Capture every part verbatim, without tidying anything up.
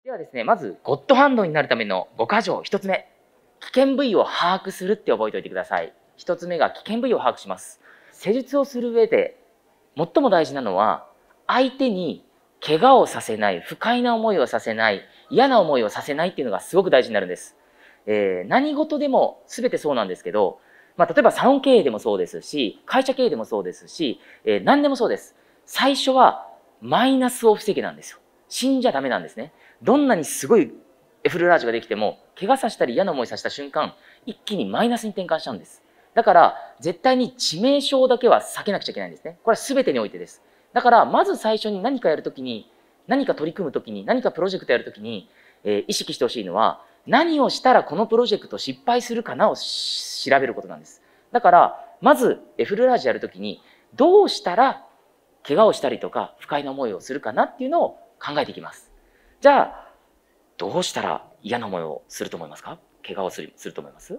ではですね、まずゴッドハンドになるためのごか条ひとつめ、危険部位を把握するって覚えておいてください。ひとつめが危険部位を把握します。施術をする上で最も大事なのは、相手に怪我をさせない、不快な思いをさせない、嫌な思いをさせないっていうのがすごく大事になるんです。えー、何事でも全てそうなんですけど、まあ、例えばサロン経営でもそうですし、会社経営でもそうですし、えー、何でもそうです。最初はマイナスを防げなんですよ。死んじゃダメなんですね。どんなにすごいエフルラージができても、怪我させたり嫌な思いさせた瞬間、一気にマイナスに転換しちゃうんです。だから、絶対に致命傷だけは避けなくちゃいけないんですね。これは全てにおいてです。だから、まず最初に何かやるときに、何か取り組むときに、何かプロジェクトやるときに、えー、意識してほしいのは、何をしたらこのプロジェクト失敗するかなを調べることなんです。だから、まずエフルラージやるときに、どうしたら怪我をしたりとか不快な思いをするかなっていうのを考えていきます。じゃあ、どうしたら嫌な思いをすると思いますか？怪我をする、すると思います？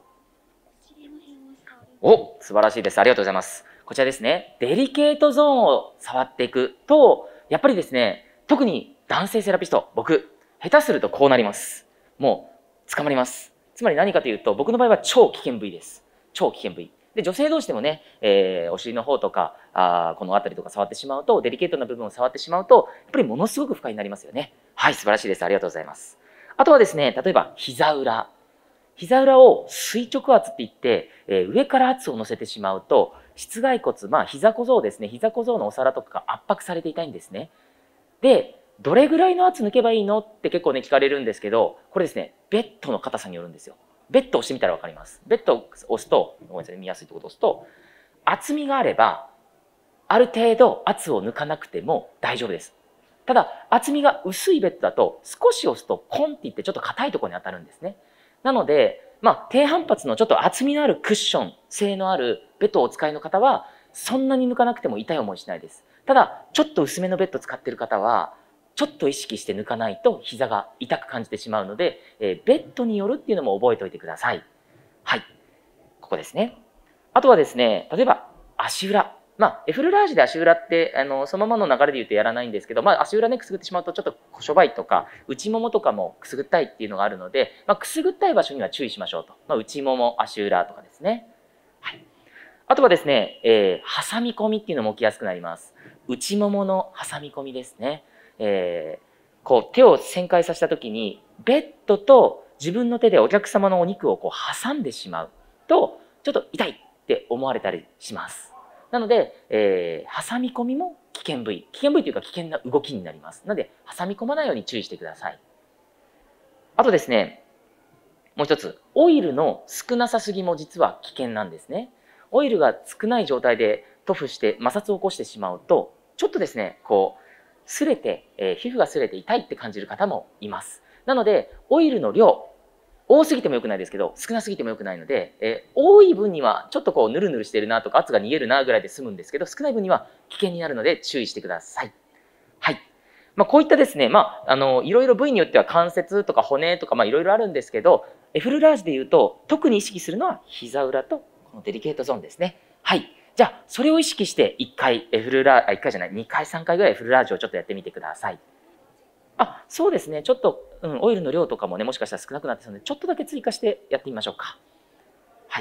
お、素晴らしいです。ありがとうございます。こちらですね。デリケートゾーンを触っていくと、やっぱりですね、特に男性セラピスト、僕、下手するとこうなります。もう、捕まります。つまり何かというと、僕の場合は超危険部位です。超危険部位。で、女性同士でもね、えー、お尻の方とか、あこの辺りとか触ってしまうと、デリケートな部分を触ってしまうと、やっぱりものすごく不快になりますよね。はい、素晴らしいです。ありがとうございます。あとはですね、例えば膝裏。膝裏を垂直圧って言って、えー、上から圧を乗せてしまうと、膝蓋骨、まあ膝小僧ですね、膝小僧のお皿とかが圧迫されていたいんですね。で、どれぐらいの圧抜けばいいのって結構ね、聞かれるんですけど、これですね、ベッドの硬さによるんですよ。ベッドを押してみたらわかります。ベッドを押すと、ごめんなさい、見やすいところを押すと、厚みがあれば、ある程度圧を抜かなくても大丈夫です。ただ、厚みが薄いベッドだと、少し押すとコンっていってちょっと硬いところに当たるんですね。なので、まあ、低反発のちょっと厚みのあるクッション性のあるベッドをお使いの方は、そんなに抜かなくても痛い思いしないです。ただ、ちょっと薄めのベッド使っている方は、ちょっと意識して抜かないと膝が痛く感じてしまうので、えー、ベッドによるっていうのも覚えておいてください。はい。ここですね。あとはですね、例えば足裏。まあ、エフルラージで足裏って、あの、そのままの流れで言うとやらないんですけど、まあ、足裏ね、くすぐってしまうと、ちょっと小諸倍とか、内ももとかもくすぐったいっていうのがあるので、まあ、くすぐったい場所には注意しましょうと。まあ、内もも、足裏とかですね。はい。あとはですね、えー、挟み込みっていうのも起きやすくなります。内ももの挟み込みですね。えー、こう、手を旋回させたときに、ベッドと自分の手でお客様のお肉をこう挟んでしまうと、ちょっと痛いって思われたりします。なので、えー、挟み込みも危険部位。危険部位というか危険な動きになります。なので、挟み込まないように注意してください。あとですね、もう一つ、オイルの少なさすぎも実は危険なんですね。オイルが少ない状態で塗布して摩擦を起こしてしまうと、ちょっとですね、こう、擦れて、えー、皮膚が擦れて痛いって感じる方もいます。なので、オイルの量、多すぎても良くないですけど、少なすぎても良くないので、えー、多い分にはちょっとこうヌルヌルしてるなとか圧が逃げるなぐらいで済むんですけど、少ない分には危険になるので注意してください。はい。まあ、こういったですね、まあ、あの、いろいろ部位によっては関節とか骨とか、まあ、いろいろあるんですけど、エフルラージで言うと、特に意識するのは膝裏とこのデリケートゾーンですね。はい。じゃあ、それを意識していっかいエフルラージ、あ、いっかいじゃない、にかい、さんかいぐらいエフルラージをちょっとやってみてください。あ、そうですね。ちょっと、うん、オイルの量とかもね、もしかしたら少なくなってたので、ちょっとだけ追加してやってみましょうか。はい。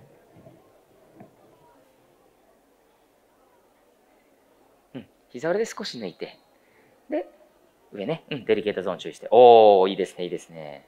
うん、膝裏で少し抜いて、で、上ね、うん、デリケートゾーン注意して。おー、いいですね、いいですね。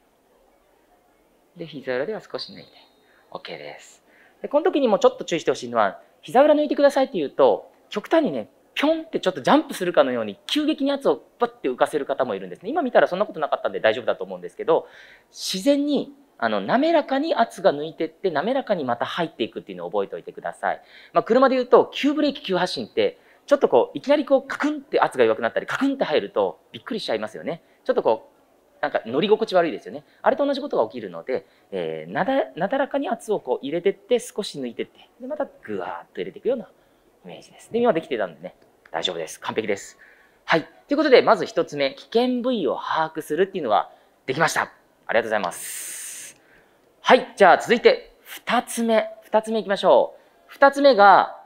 で、膝裏では少し抜いて。OK です。で、この時にもちょっと注意してほしいのは、膝裏抜いてくださいって言うと、極端にね、ぴょんってちょっとジャンプするかのように急激に圧をバッて浮かせる方もいるんですね。今見たらそんなことなかったんで大丈夫だと思うんですけど、自然にあの滑らかに圧が抜いてって滑らかにまた入っていくっていうのを覚えておいてください。まあ、車で言うと急ブレーキ急発進ってちょっとこういきなりこうカクンって圧が弱くなったりカクンって入るとびっくりしちゃいますよね。ちょっとこうなんか乗り心地悪いですよね。あれと同じことが起きるので、えー、なだなだらかに圧をこう入れてって少し抜いてってでまたグワーッと入れていくようなイメージです。で、今できてたんでね、大丈夫です。完璧です。はい。ということで、まず一つ目、危険部位を把握するっていうのはできました。ありがとうございます。はい。じゃあ続いて二つ目。二つ目いきましょう。二つ目が、